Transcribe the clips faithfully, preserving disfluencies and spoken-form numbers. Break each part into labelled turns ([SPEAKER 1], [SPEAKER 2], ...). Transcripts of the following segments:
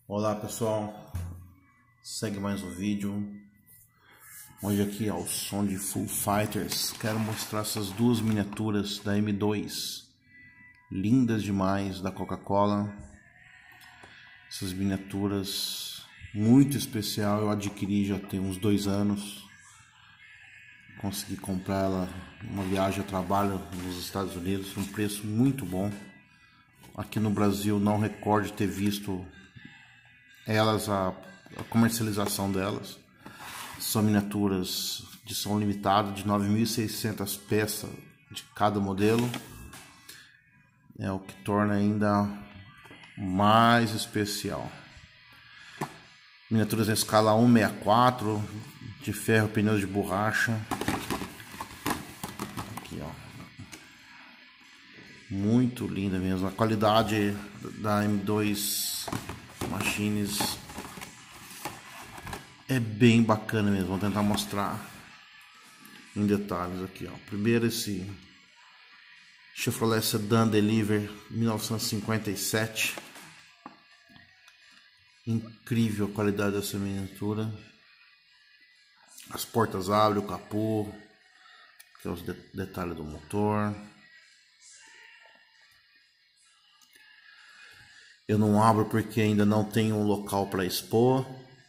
[SPEAKER 1] Olá pessoal, segue mais um vídeo. Hoje aqui ao som de Foo Fighters, quero mostrar essas duas miniaturas da M dois, lindas demais, da Coca-Cola. Essas miniaturas muito especial, eu adquiri já tem uns dois anos. Consegui comprar ela numa viagem a trabalho nos Estados Unidos, um preço muito bom. Aqui no Brasil não recordo ter visto elas, a, a comercialização delas. São miniaturas de som limitado de nove mil e seiscentas peças de cada modelo, é o que torna ainda mais especial. Miniaturas em escala um sessenta e quatro, de ferro, pneus de borracha. Aqui, ó. Muito linda mesmo. A qualidade da M dois Machines é bem bacana mesmo. Vou tentar mostrar em detalhes aqui, ó. Primeiro esse Chevrolet Sedan Delivery mil novecentos e cinquenta e sete. Incrível a qualidade dessa miniatura. As portas abrem, o capô, que é os de detalhes do motor. Eu não abro porque ainda não tenho um local para expor.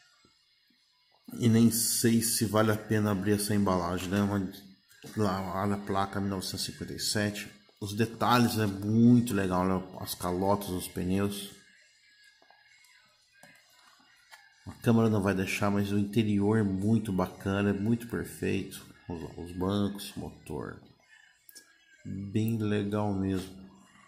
[SPEAKER 1] E nem sei se vale a pena abrir essa embalagem, né? Lá, olha a placa mil novecentos e cinquenta e sete. Os detalhes é muito legal, né? As calotas, os pneus. A câmera não vai deixar, mas o interior é muito bacana, é muito perfeito. Os, os bancos, motor. Bem legal mesmo.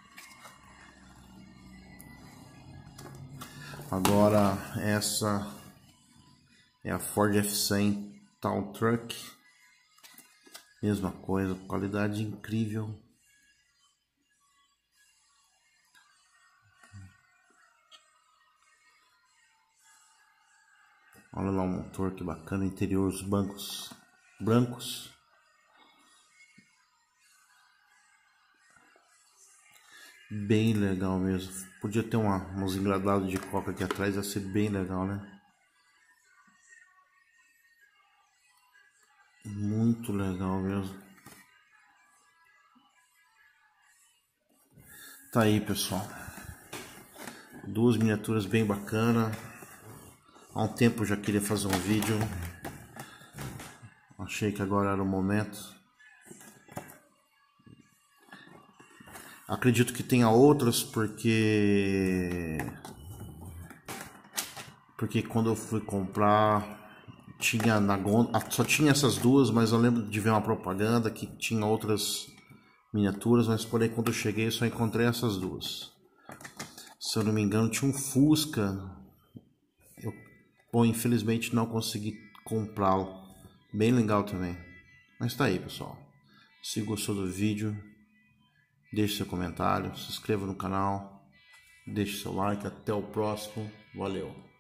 [SPEAKER 1] Agora essa é a Ford F cem Town Truck. Mesma coisa, qualidade incrível. Olha lá o motor, que bacana. Interior, os bancos brancos. Bem legal mesmo. Podia ter uma, uns engradados de coca aqui atrás, ia ser bem legal, né? Muito legal mesmo. Tá aí, pessoal. Duas miniaturas bem bacanas. Há um tempo eu já queria fazer um vídeo. Achei que agora era o momento. Acredito que tenha outras porque porque quando eu fui comprar tinha na gôndola, só tinha essas duas, mas eu lembro de ver uma propaganda que tinha outras miniaturas, mas porém quando eu cheguei eu só encontrei essas duas. Se eu não me engano tinha um Fusca, eu bom, infelizmente não consegui comprá-lo. Bem legal também. Mas tá aí, pessoal. Se gostou do vídeo, deixe seu comentário, se inscreva no canal, deixe seu like. Até o próximo. Valeu!